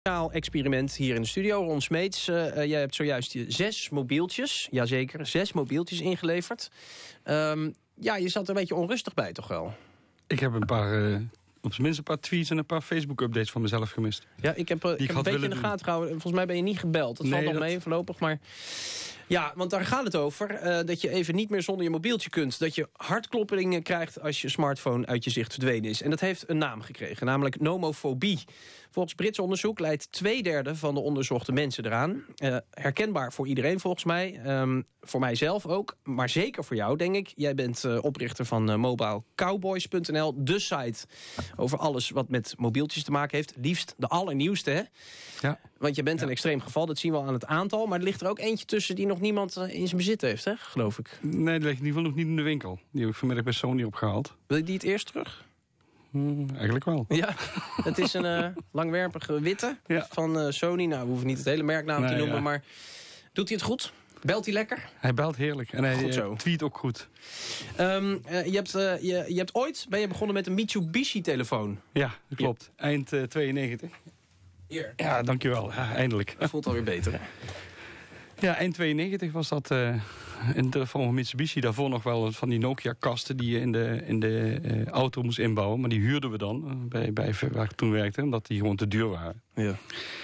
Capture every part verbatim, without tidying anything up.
experiment hier in de studio. Ron Smeets, uh, jij hebt zojuist je zes mobieltjes, jazeker, zes mobieltjes ingeleverd. Um, ja, je zat er een beetje onrustig bij, toch wel? Ik heb een paar, uh, op zijn minst een paar tweets en een paar Facebook-updates van mezelf gemist. Ja, ik heb, uh, ik heb een beetje in de gaten gehouden. Volgens mij ben je niet gebeld. Dat nee, valt nog dat... mee voorlopig, maar... Ja, want daar gaat het over. Uh, dat je even niet meer zonder je mobieltje kunt. Dat je hartkloppingen krijgt als je smartphone uit je zicht verdwenen is. En dat heeft een naam gekregen, namelijk nomofobie. Volgens Brits onderzoek leidt twee derde van de onderzochte mensen eraan. Uh, herkenbaar voor iedereen volgens mij. Um, voor mijzelf ook, maar zeker voor jou, denk ik. Jij bent uh, oprichter van uh, mobile cowboys punt n l. De site over alles wat met mobieltjes te maken heeft. Liefst de allernieuwste, hè? Ja. Want je bent ja. een extreem geval, dat zien we al aan het aantal. Maar er ligt er ook eentje tussen die nog niemand uh, in zijn bezit heeft, hè? Geloof ik. Nee, die ligt in ieder geval nog niet in de winkel. Die heb ik vanmiddag bij Sony opgehaald. Wil je die het eerst terug? Hmm, eigenlijk wel. Ja, het is een uh, langwerpige witte ja. van uh, Sony. Nou, we hoeven niet het hele merknaam nee, te noemen, ja. maar doet hij het goed? Belt hij lekker? Hij belt heerlijk en hij uh, tweet ook goed. Um, uh, je, hebt, uh, je, je hebt ooit ben je begonnen met een Mitsubishi-telefoon. Ja, dat klopt. Ja. Eind uh, tweeënnegentig. Hier. Ja, dankjewel. Ja, eindelijk. Dat voelt alweer beter, hè? Ja, eind tweeënnegentig was dat uh, een telefoon van Mitsubishi. Daarvoor nog wel van die Nokia-kasten die je in de, in de uh, auto moest inbouwen. Maar die huurden we dan uh, bij, bij waar ik toen werkte, omdat die gewoon te duur waren. Ja.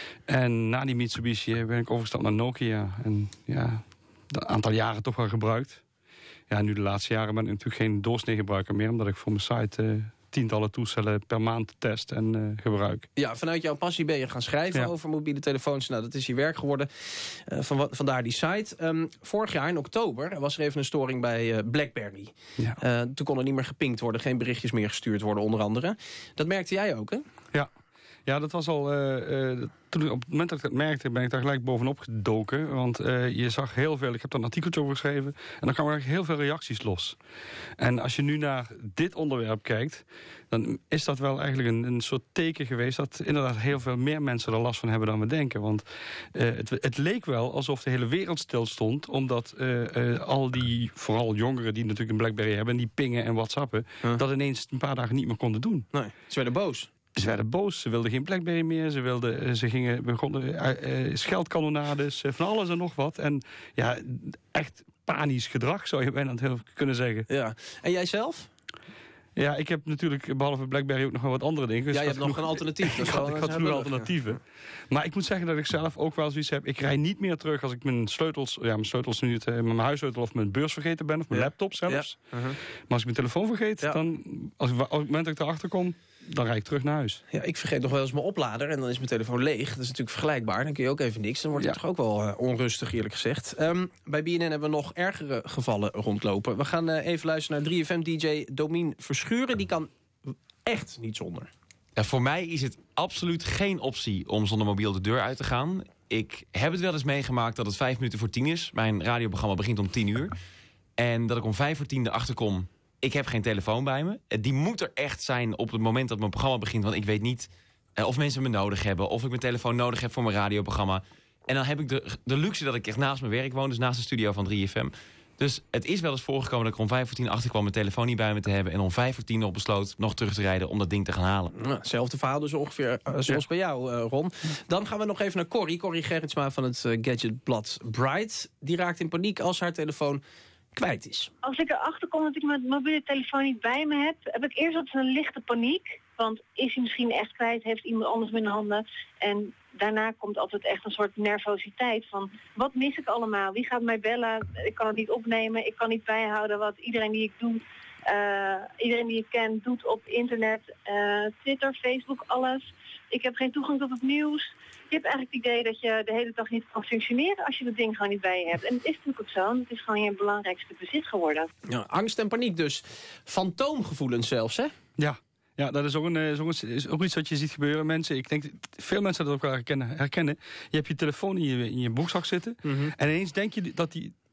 En na die Mitsubishi ben ik overgestapt naar Nokia. En ja, een aantal jaren toch wel gebruikt. Ja, nu de laatste jaren ben ik natuurlijk geen doorsneegebruiker meer, omdat ik voor mijn site... Uh, tientallen toestellen per maand test en uh, gebruik. Ja, vanuit jouw passie ben je gaan schrijven ja. over mobiele telefoons. Nou, dat is je werk geworden. Uh, van, vandaar die site. Um, vorig jaar in oktober was er even een storing bij uh, BlackBerry. Ja. Uh, toen kon er niet meer gepinkt worden, geen berichtjes meer gestuurd worden onder andere. Dat merkte jij ook, hè? Ja. Ja, dat was al... Uh, uh, toen, op het moment dat ik dat merkte, ben ik daar gelijk bovenop gedoken. Want uh, je zag heel veel... Ik heb daar een artikeltje over geschreven. En dan kwamen er heel veel reacties los. En als je nu naar dit onderwerp kijkt... dan is dat wel eigenlijk een, een soort teken geweest... dat inderdaad heel veel meer mensen er last van hebben dan we denken. Want uh, het, het leek wel alsof de hele wereld stil stond... omdat uh, uh, al die, vooral jongeren die natuurlijk een BlackBerry hebben... die pingen en whatsappen... Huh? dat ineens een paar dagen niet meer konden doen. Nee, ze werden boos. Ze werden boos, ze wilden geen BlackBerry meer. Ze, wilden, ze gingen begonnen uh, uh, scheldkanonades, uh, van alles en nog wat. En ja, echt panisch gedrag zou je bijna heel kunnen zeggen. Ja. En jij zelf? Ja, ik heb natuurlijk behalve BlackBerry ook nog wel wat andere dingen. Dus ja, je hebt nog genoeg... een alternatief. Dat ik had, ik had genoeg alternatieven. Ja. Maar ik moet zeggen dat ik zelf ook wel zoiets heb. Ik rij niet meer terug als ik mijn sleutels... Ja, mijn sleutels nu, het, mijn huissleutel of mijn beurs vergeten ben. Of mijn ja. laptop zelfs. Ja. Uh-huh. Maar als ik mijn telefoon vergeet, ja. dan... Als ik, op het moment dat ik erachter kom... dan rijd ik terug naar huis. Ja, ik vergeet nog wel eens mijn oplader en dan is mijn telefoon leeg. Dat is natuurlijk vergelijkbaar. Dan kun je ook even niks. Dan wordt het ja. toch ook wel uh, onrustig, eerlijk gezegd. Um, bij B N N hebben we nog ergere gevallen rondlopen. We gaan uh, even luisteren naar drie F M-D J Domien Verschuren. Die kan echt niet zonder. Ja, voor mij is het absoluut geen optie om zonder mobiel de deur uit te gaan. Ik heb het wel eens meegemaakt dat het vijf minuten voor tien is. Mijn radioprogramma begint om tien uur. En dat ik om vijf voor tien erachter kom... Ik heb geen telefoon bij me. Die moet er echt zijn op het moment dat mijn programma begint. Want ik weet niet uh, of mensen me nodig hebben. Of ik mijn telefoon nodig heb voor mijn radioprogramma. En dan heb ik de, de luxe dat ik echt naast mijn werk woon. Dus naast de studio van drie F M. Dus het is wel eens voorgekomen dat ik om vijf voor tien achterkwam... mijn telefoon niet bij me te hebben. En om vijf voor tien nog besloot nog terug te rijden om dat ding te gaan halen. Nou, hetzelfde verhaal dus ongeveer uh, zoals ja. bij jou, uh, Ron. Dan gaan we nog even naar Corrie. Corrie Gerritsma van het uh, gadgetblad Bright. Die raakt in paniek als haar telefoon... kwijt is. Als ik erachter kom dat ik mijn mobiele telefoon niet bij me heb... heb ik eerst altijd een lichte paniek. Want is hij misschien echt kwijt? Heeft iemand anders mijn handen? En daarna komt altijd echt een soort nervositeit van... wat mis ik allemaal? Wie gaat mij bellen? Ik kan het niet opnemen. Ik kan niet bijhouden wat iedereen die ik doe... Uh, iedereen die ik ken doet op internet. Uh, Twitter, Facebook, alles. Ik heb geen toegang tot het nieuws... Je hebt eigenlijk het idee dat je de hele dag niet kan functioneren als je dat ding gewoon niet bij je hebt. En het is natuurlijk ook zo. Het is gewoon je belangrijkste bezit geworden. Ja, angst en paniek dus. Fantoomgevoelens zelfs, hè? Ja. Ja, dat is ook, een, is, ook een, is ook iets wat je ziet gebeuren. Mensen, ik denk, veel mensen dat ook wel herkennen. herkennen. Je hebt je telefoon in je, in je broekzak zitten. Mm-hmm. En ineens denk je dat die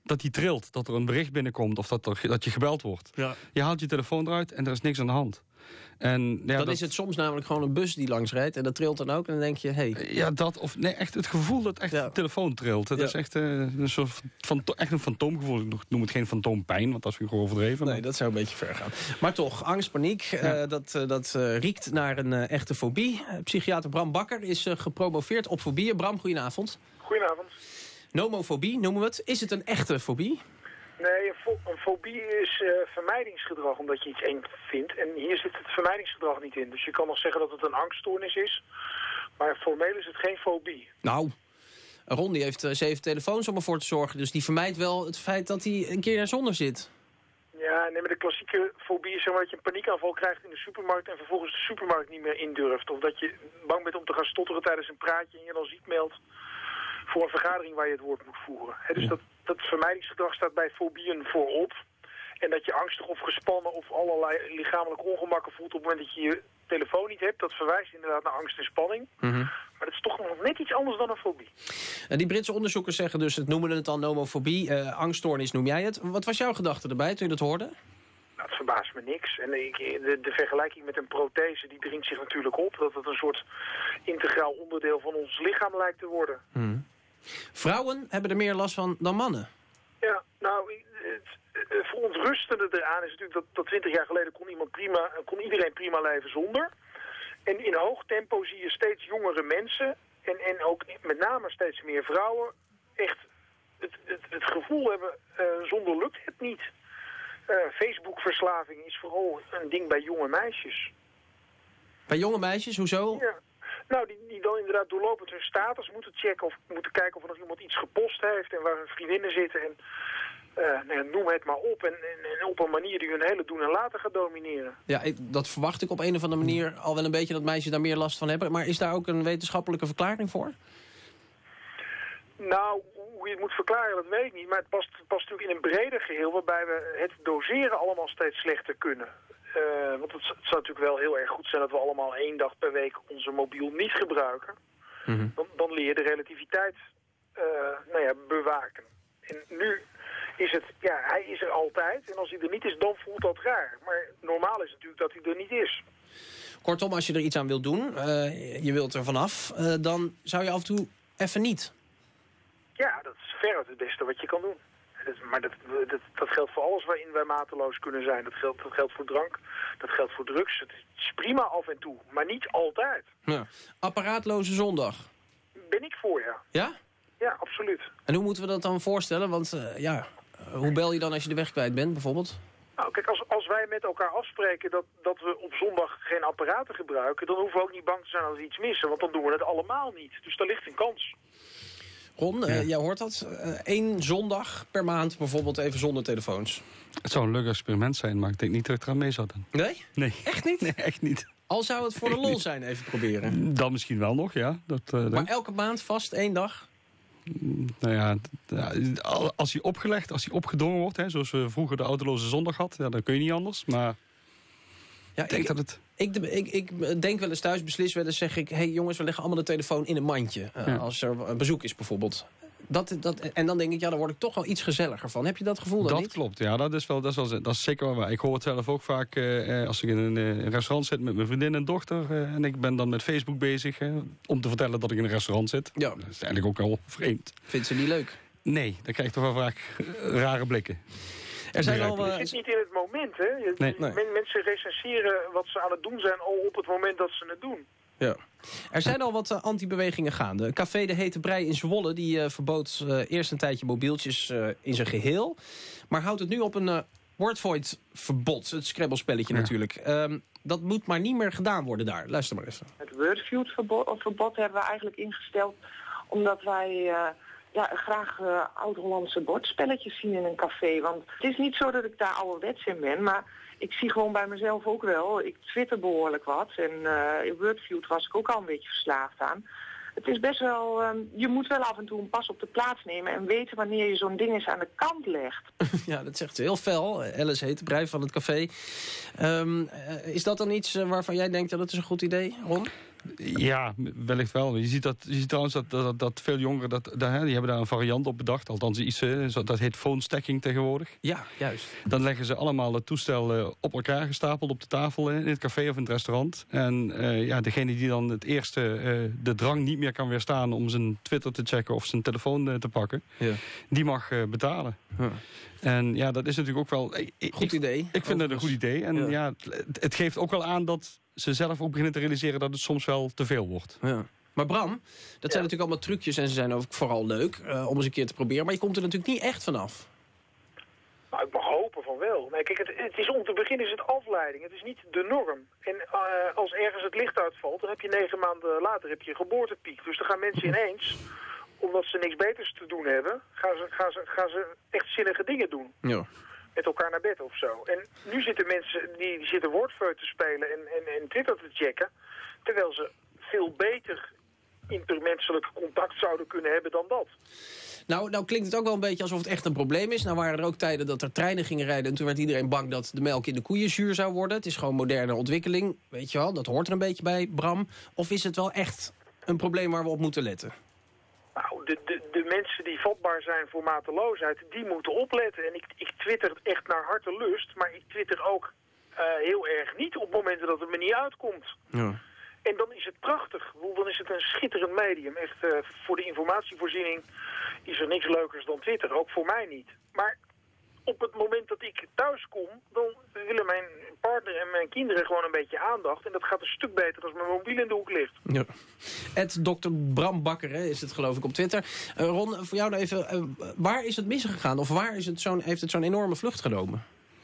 dat die trilt, dat er een bericht binnenkomt of dat, er, dat je gebeld wordt. Ja. Je haalt je telefoon eruit en er is niks aan de hand. En, ja, dan dat is het soms namelijk gewoon een bus die langs rijdt en dat trilt dan ook en dan denk je, hé. Hey. Ja, dat of nee, echt het gevoel dat echt ja. de telefoon trilt. Dat ja. is echt, uh, een soort van, echt een fantoomgevoel. Ik noem het geen fantoompijn, want dat is weer gewoon overdreven. Nee, maar. Dat zou een beetje ver gaan. Maar toch, angst, paniek, ja. uh, dat, uh, dat uh, riekt naar een uh, echte fobie. Uh, psychiater Bram Bakker is uh, gepromoveerd op fobieën. Bram, goedenavond. Goedenavond. Nomofobie noemen we het. Is het een echte fobie? Nee, een, fo een fobie is uh, vermijdingsgedrag, omdat je iets eng vindt. En hier zit het vermijdingsgedrag niet in. Dus je kan nog zeggen dat het een angststoornis is. Maar formeel is het geen fobie. Nou, Ron die heeft uh, zeven telefoons om ervoor te zorgen. Dus die vermijdt wel het feit dat hij een keer zonder zit. Ja, nee, maar de klassieke fobie is zeg maar dat je een paniekaanval krijgt in de supermarkt en vervolgens de supermarkt niet meer indurft. Of dat je bang bent om te gaan stotteren tijdens een praatje en je dan ziek meldt voor een vergadering waar je het woord moet voeren. He, dus ja. dat, dat vermijdingsgedrag staat bij fobieën voorop. En dat je angstig of gespannen of allerlei lichamelijke ongemakken voelt op het moment dat je je telefoon niet hebt. Dat verwijst inderdaad naar angst en spanning. Mm-hmm. Maar dat is toch nog net iets anders dan een fobie. En die Britse onderzoekers zeggen dus, het noemen het dan nomofobie. Uh, angststoornis noem jij het. Wat was jouw gedachte erbij toen je dat hoorde? Nou, het verbaast me niks. En ik, de, de vergelijking met een prothese, die dringt zich natuurlijk op. Dat het een soort integraal onderdeel van ons lichaam lijkt te worden. Mm. Vrouwen hebben er meer last van dan mannen. Ja, nou, het, het verontrustende eraan is natuurlijk dat, dat twintig jaar geleden kon, iemand prima, kon iedereen prima leven zonder. En in hoog tempo zie je steeds jongere mensen en, en ook met name steeds meer vrouwen echt het, het, het gevoel hebben, uh, zonder lukt het niet. Uh, Facebook-verslaving is vooral een ding bij jonge meisjes. Bij jonge meisjes, hoezo? Ja. Nou, die, die dan inderdaad doorlopend hun status moeten checken of moeten kijken of er nog iemand iets gepost heeft en waar hun vriendinnen zitten. En uh, nou ja, noem het maar op. En, en, en op een manier die hun hele doen en laten gaat domineren. Ja, ik, dat verwacht ik op een of andere manier al wel een beetje dat meisjes daar meer last van hebben. Maar is daar ook een wetenschappelijke verklaring voor? Nou, hoe je het moet verklaren, dat weet ik niet. Maar het past, past natuurlijk in een breder geheel waarbij we het doseren allemaal steeds slechter kunnen. Uh, want het, het zou natuurlijk wel heel erg goed zijn dat we allemaal één dag per week onze mobiel niet gebruiken. Mm-hmm. dan, dan leer je de relativiteit uh, nou ja, bewaken. En nu is het, ja, hij is er altijd. En als hij er niet is, dan voelt dat raar. Maar normaal is het natuurlijk dat hij er niet is. Kortom, als je er iets aan wilt doen, uh, je wilt er vanaf, uh, dan zou je af en toe even niet. Ja, dat is veruit het beste wat je kan doen. Dat, maar dat, dat, dat geldt voor alles waarin wij mateloos kunnen zijn. Dat geldt, dat geldt voor drank, dat geldt voor drugs. Het is prima af en toe, maar niet altijd. Ja. Apparaatloze zondag. Ben ik voor, ja. Ja? Ja, absoluut. En hoe moeten we dat dan voorstellen? Want uh, ja, hoe bel je dan als je de weg kwijt bent, bijvoorbeeld? Nou, kijk, als, als wij met elkaar afspreken dat, dat we op zondag geen apparaten gebruiken, dan hoeven we ook niet bang te zijn als we iets missen. Want dan doen we het allemaal niet. Dus daar ligt een kans. Ron, ja. uh, jij hoort dat. Eén uh, zondag per maand bijvoorbeeld even zonder telefoons. Het zou een leuk experiment zijn, maar ik denk niet dat ik eraan mee zou doen. Nee? Nee. Echt niet? Nee, echt niet. Al zou het voor de lol zijn, even proberen. Dan misschien wel nog, ja. Dat, uh, maar elke maand vast één dag? Nou ja, als hij opgelegd, als hij opgedrongen wordt, hè, zoals we vroeger de autoloze zondag hadden, ja, dan kun je niet anders. Maar ja, ik denk ik, dat het... Ik, ik, ik denk wel eens thuis, beslis wel eens, zeg ik, hé hey, jongens, we leggen allemaal de telefoon in een mandje. Uh, ja. Als er een bezoek is bijvoorbeeld. Dat, dat, en dan denk ik, ja, daar word ik toch wel iets gezelliger van. Heb je dat gevoel dan dat niet? Dat klopt, ja. Dat is, wel, dat, is wel, dat is zeker wel waar. Ik hoor het zelf ook vaak uh, als ik in een uh, restaurant zit met mijn vriendin en dochter. Uh, en ik ben dan met Facebook bezig uh, om te vertellen dat ik in een restaurant zit. Ja. Dat is eigenlijk ook wel vreemd. Vindt ze niet leuk? Nee, dan krijg je toch wel vaak uh, rare blikken. Er zijn al, uh, je zit niet in het moment, hè? Je, nee. Nee. Men, mensen recenseren wat ze aan het doen zijn al op het moment dat ze het doen. Ja. Er zijn al wat uh, anti-bewegingen gaande. Café De Hete Brei in Zwolle die uh, verbood uh, eerst een tijdje mobieltjes uh, in zijn geheel. Maar houdt het nu op een uh, wordvoid verbod. Het Scrabble-spelletje ja. natuurlijk. Um, dat moet maar niet meer gedaan worden daar. Luister maar even. Het wordfeud verbod, verbod hebben we eigenlijk ingesteld omdat wij... Uh, Ja, graag uh, oud-Hollandse bordspelletjes zien in een café. Want het is niet zo dat ik daar ouderwets in ben, maar ik zie gewoon bij mezelf ook wel. Ik twitter behoorlijk wat en uh, in Wordfeud was ik ook al een beetje verslaafd aan. Het is best wel, um, je moet wel af en toe een pas op de plaats nemen en weten wanneer je zo'n ding eens aan de kant legt. Ja, dat zegt ze heel fel. Alice Hete Brei van het café. Um, uh, is dat dan iets uh, waarvan jij denkt dat het is een goed idee, Ron? Ja, wellicht wel. Je ziet, dat, je ziet trouwens dat, dat, dat veel jongeren, dat, dat, die hebben daar een variant op bedacht. Althans iets, dat heet phone stacking tegenwoordig. Ja, juist. Dan leggen ze allemaal het toestel op elkaar gestapeld op de tafel in het café of in het restaurant. En uh, ja, degene die dan het eerste uh, de drang niet meer kan weerstaan om zijn Twitter te checken of zijn telefoon uh, te pakken, ja. die mag uh, betalen. Ja. En ja, dat is natuurlijk ook wel... Ik, goed idee. Ik, ik vind dat een goed idee. En ja, ja het, het geeft ook wel aan dat ze zelf ook beginnen te realiseren dat het soms wel te veel wordt. Ja. Maar Bram, dat ja. zijn natuurlijk allemaal trucjes en ze zijn ook vooral leuk uh, om eens een keer te proberen. Maar je komt er natuurlijk niet echt vanaf. Nou, ik mag hopen van wel. Nee, kijk, het, het is, om te beginnen is het afleiding. Het is niet de norm. En uh, als ergens het licht uitvalt, dan heb je negen maanden later heb je een geboortepiek. Dus dan gaan mensen ineens, omdat ze niks beters te doen hebben, gaan ze, gaan ze, gaan ze echt zinnige dingen doen. Ja. Met elkaar naar bed of zo. En nu zitten mensen die, die zitten woordfeut te spelen en, en, en Twitter te checken, terwijl ze veel beter intermenselijk contact zouden kunnen hebben dan dat. Nou, nou klinkt het ook wel een beetje alsof het echt een probleem is. Nou waren er ook tijden dat er treinen gingen rijden en toen werd iedereen bang dat de melk in de koeien zuur zou worden. Het is gewoon moderne ontwikkeling, weet je wel. Dat hoort er een beetje bij, Bram. Of is het wel echt een probleem waar we op moeten letten? Nou, de, de, de mensen die vatbaar zijn voor mateloosheid, die moeten opletten. En ik, ik twitter echt naar hartelust, maar ik twitter ook uh, heel erg niet op momenten dat het me niet uitkomt. Ja. En dan is het prachtig. Dan is het een schitterend medium. Echt, uh, voor de informatievoorziening is er niks leukers dan Twitter. Ook voor mij niet. Maar op het moment dat ik thuis kom, dan willen mijn partner en mijn kinderen gewoon een beetje aandacht. En dat gaat een stuk beter als mijn mobiel in de hoek ligt. Ja. Ed dokter Bram Bakker hè, is het geloof ik op Twitter. Uh, Ron, voor jou nou even, uh, waar is het misgegaan? Of waar is het zo'n, heeft het zo'n enorme vlucht genomen?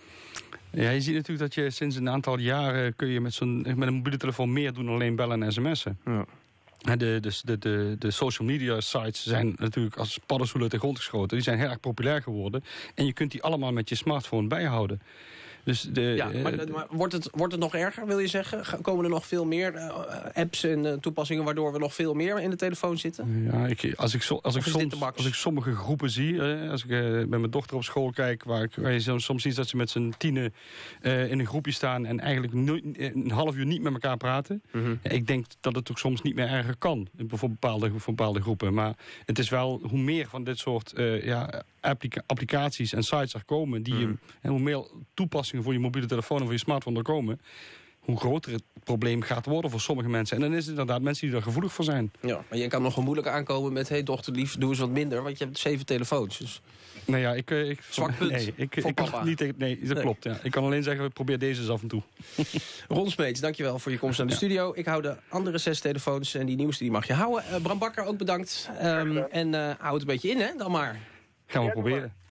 Ja, je ziet natuurlijk dat je sinds een aantal jaren kun je met, zo'n, met een mobiele telefoon meer doen dan alleen bellen en sms'en. Ja. De, de, de, de, de social media sites zijn natuurlijk als paddenstoelen uit de grond geschoten. Die zijn heel erg populair geworden. En je kunt die allemaal met je smartphone bijhouden. Dus de, ja, maar, maar wordt, het, wordt het nog erger, wil je zeggen? Komen er nog veel meer uh, apps en uh, toepassingen waardoor we nog veel meer in de telefoon zitten? Ja, ik, als, ik so, als, ik soms, als ik sommige groepen zie, uh, als ik uh, met mijn dochter op school kijk, waar, ik, waar je soms, soms ziet dat ze met z'n tienen uh, in een groepje staan en eigenlijk no, een half uur niet met elkaar praten. Mm-hmm. Ja, ik denk dat het ook soms niet meer erger kan voor bepaalde, voor bepaalde groepen. Maar het is wel, hoe meer van dit soort uh, ja, applica- applicaties en sites er komen, die mm-hmm. je, en hoe meer toepassingen voor je mobiele telefoon of voor je smartphone er komen, hoe groter het probleem gaat worden voor sommige mensen. En dan is het inderdaad mensen die er gevoelig voor zijn. Ja, maar je kan nog wel moeilijk aankomen met, hé hey, dochter lief, doe eens wat minder, want je hebt zeven telefoons. Dus... Nou ja, ik... ik Zwak punt nee, ik, voor ik papa. Kan niet, nee, dat nee. klopt. Ja. Ik kan alleen zeggen, probeer deze eens af en toe. Ron Smeets, dankjewel voor je komst naar de ja. studio. Ik hou de andere zes telefoons en die nieuwste die mag je houden. Uh, Bram Bakker, ook bedankt. Um, en uh, hou het een beetje in, hè, dan maar. Gaan we ja, proberen.